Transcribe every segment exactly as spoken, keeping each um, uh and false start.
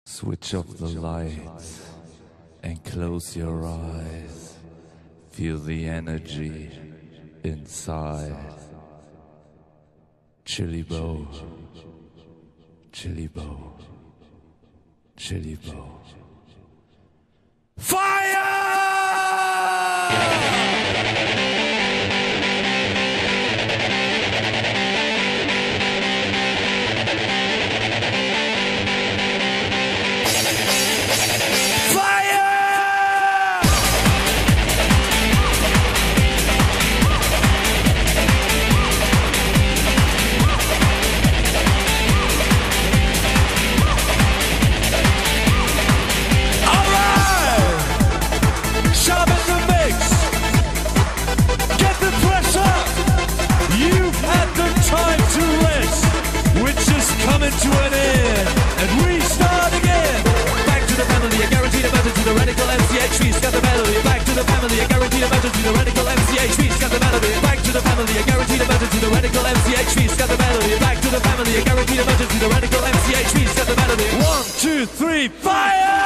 Switch off the lights and close your eyes. Feel the energy inside. Chili Bow, Chili Bow, Chili Bow. Fire! To an end, and we start again. Back to the family, a guaranteed emergency, the radical M C H V, scat the melody. Back to the family, a guaranteed emergency, the radical M C H V, scat the melody. Back to the family, a guaranteed emergency, the radical M C H V, scat the melody. Back to the family, a guaranteed emergency, the radical M C H V, scat the melody. One, two, three, fire!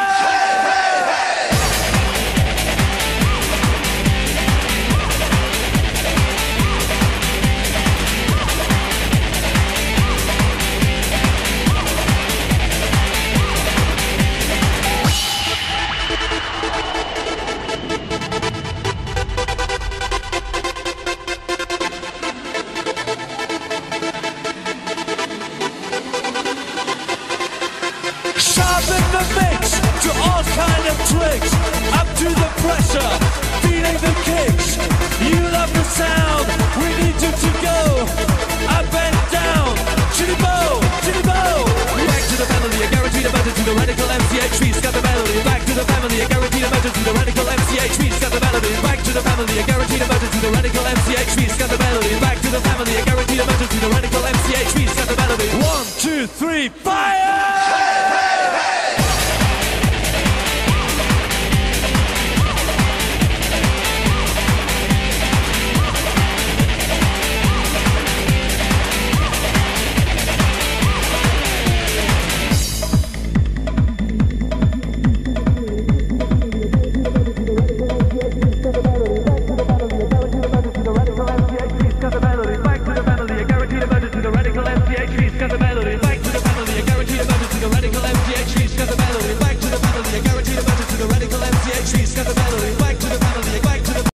Sharpen the mix to all kind of tricks. Up to the pressure, feeling the kicks. You love the sound, we need you to go up and down. Chili Bow, Chili Bow. Back to the family, a guaranteed emergency, the radical M C H V, scat the melody. Back to the family, a guaranteed emergency, the radical M C H V, scat the melody. Back to the family, a guaranteed emergency, the radical M C H V, scat the melody. Back to the family, a guaranteed emergency, the radical M C H V, scat the melody. One, two, three, fire!